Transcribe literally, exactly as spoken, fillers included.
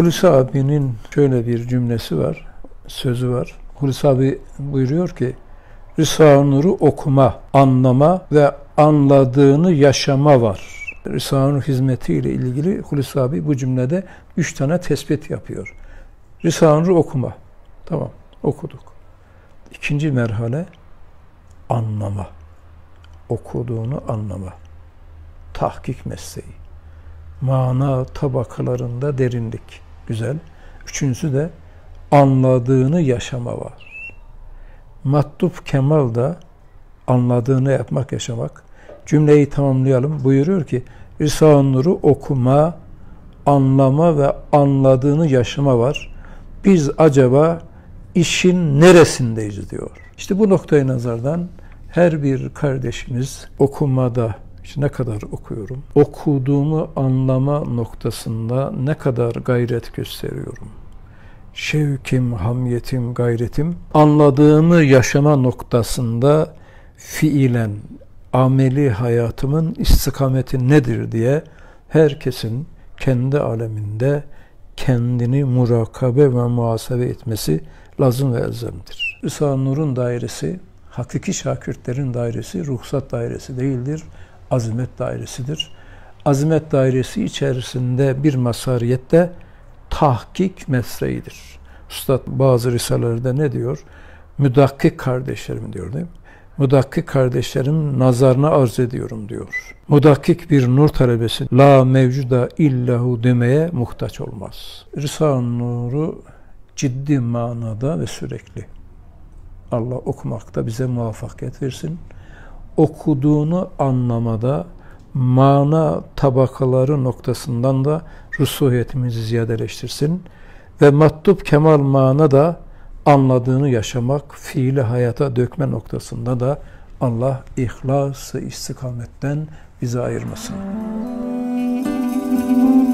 Hulusi abinin şöyle bir cümlesi var, sözü var. Hulusi abi buyuruyor ki, Risale-i Nur'u okuma, anlama ve anladığını yaşama var. Risale-i Nur hizmetiyle ilgili Hulusi abi bu cümlede üç tane tespit yapıyor. Risale-i Nur'u okuma. Tamam, okuduk. İkinci merhale, anlama. Okuduğunu anlama. Tahkik mesleği. Mana tabakalarında derinlik. Güzel. Üçüncüsü de anladığını yaşama var. Matlub kemal da anladığını yapmak, yaşamak. Cümleyi tamamlayalım. Buyuruyor ki, Risale-i Nur'u okuma, anlama ve anladığını yaşama var. Biz acaba işin neresindeyiz diyor. İşte bu noktayı nazardan her bir kardeşimiz okumada, işte ne kadar okuyorum, okuduğumu anlama noktasında ne kadar gayret gösteriyorum. Şevkim, hamiyetim, gayretim, anladığımı yaşama noktasında fiilen, ameli hayatımın istikameti nedir diye herkesin kendi aleminde kendini murakabe ve muhasebe etmesi lazım ve elzemdir. Risale-i Nur'un dairesi, hakiki şakirtlerin dairesi, ruhsat dairesi değildir, azimet dairesidir. Azimet dairesi içerisinde bir mazhariyette tahkik mesleğidir. Üstad bazı risalelerde ne diyor? Müdakkik kardeşlerim diyor değil mi? Müdakkik kardeşlerim nazarına arz ediyorum diyor. Müdakkik bir nur talebesi la mevcuda illahu demeye muhtaç olmaz. Risale-i Nur'u ciddi manada ve sürekli Allah okumakta bize muvaffakiyet versin. Okuduğunu anlamada mana tabakaları noktasından da rusuhiyetimizi ziyadeleştirsin ve matlub kemal mana da anladığını yaşamak, fiili hayata dökme noktasında da Allah ihlas-ı istikametten bizi ayırmasın.